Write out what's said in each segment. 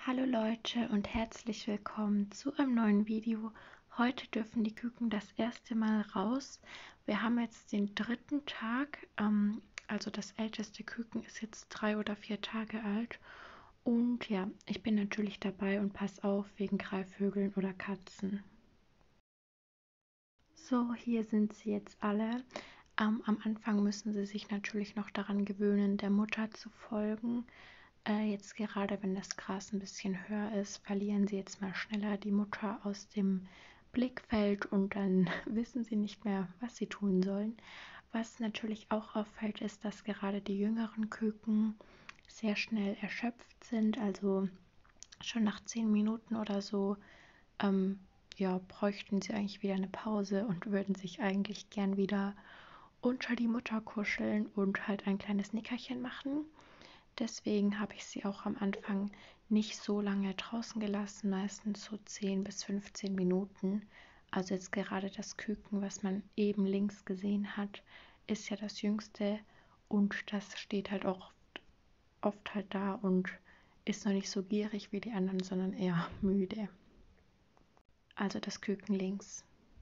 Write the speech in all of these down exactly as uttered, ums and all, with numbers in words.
Hallo Leute und herzlich willkommen zu einem neuen Video. Heute dürfen die Küken das erste Mal raus. Wir haben jetzt den dritten Tag, ähm, also das älteste Küken ist jetzt drei oder vier Tage alt. Und ja, ich bin natürlich dabei und passe auf wegen Greifvögeln oder Katzen. So, hier sind sie jetzt alle. Ähm, am Anfang müssen sie sich natürlich noch daran gewöhnen, der Mutter zu folgen. Äh, jetzt gerade, wenn das Gras ein bisschen höher ist, verlieren sie jetzt mal schneller die Mutter aus dem Blickfeld und dann wissen sie nicht mehr, was sie tun sollen. Was natürlich auch auffällt, ist, dass gerade die jüngeren Küken sehr schnell erschöpft sind. Also schon nach zehn Minuten oder so ähm, ja, bräuchten sie eigentlich wieder eine Pause und würden sich eigentlich gern wieder unter die Mutter kuscheln und halt ein kleines Nickerchen machen. Deswegen habe ich sie auch am Anfang nicht so lange draußen gelassen, meistens so zehn bis fünfzehn Minuten. Also jetzt gerade das Küken, was man eben links gesehen hat, ist ja das jüngste und das steht halt auch oft halt da und ist noch nicht so gierig wie die anderen, sondern eher müde. Also das Küken links.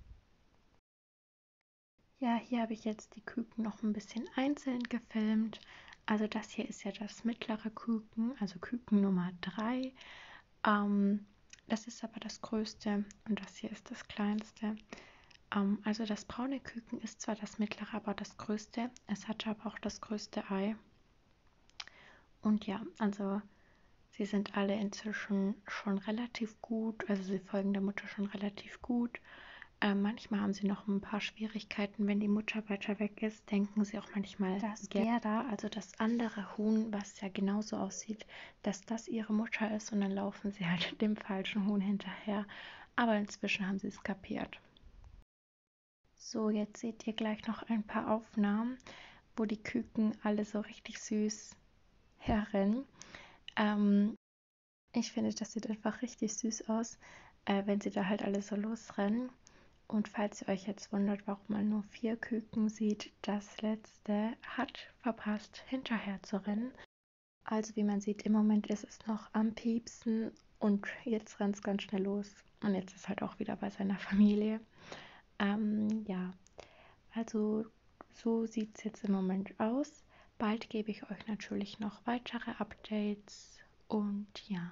Ja, hier habe ich jetzt die Küken noch ein bisschen einzeln gefilmt. Also das hier ist ja das mittlere Küken, also Küken Nummer drei. Ähm, das ist aber das größte und das hier ist das kleinste. Ähm, also das braune Küken ist zwar das mittlere, aber das größte. Es hat aber auch das größte Ei. Und ja, also sie sind alle inzwischen schon relativ gut, also sie folgen der Mutter schon relativ gut. Äh, manchmal haben sie noch ein paar Schwierigkeiten, wenn die Mutter weiter weg ist, denken sie auch manchmal, dass Gerda, also das andere Huhn, was ja genauso aussieht, dass das ihre Mutter ist und dann laufen sie halt dem falschen Huhn hinterher. Aber inzwischen haben sie es kapiert. So, jetzt seht ihr gleich noch ein paar Aufnahmen, wo die Küken alle so richtig süß herrennen. Ähm, ich finde, das sieht einfach richtig süß aus, äh, wenn sie da halt alle so losrennen. Und falls ihr euch jetzt wundert, warum man nur vier Küken sieht, das letzte hat verpasst, hinterher zu rennen. Also wie man sieht, im Moment ist es noch am Piepsen und jetzt rennt es ganz schnell los. Und jetzt ist halt auch wieder bei seiner Familie. Ähm, ja, also so sieht es jetzt im Moment aus. Bald gebe ich euch natürlich noch weitere Updates und ja.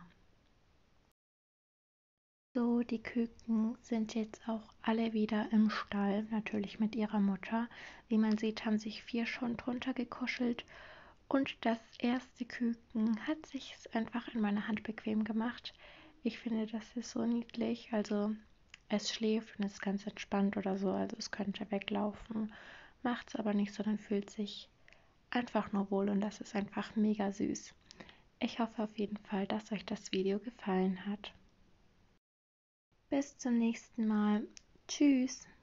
So, die Küken sind jetzt auch alle wieder im Stall, natürlich mit ihrer Mutter. Wie man sieht, haben sich vier schon drunter gekuschelt. Und das erste Küken hat sich einfach in meiner Hand bequem gemacht. Ich finde, das ist so niedlich. Also es schläft und ist ganz entspannt oder so. Also es könnte weglaufen, macht es aber nicht, sondern fühlt sich einfach nur wohl und das ist einfach mega süß. Ich hoffe auf jeden Fall, dass euch das Video gefallen hat. Bis zum nächsten Mal. Tschüss.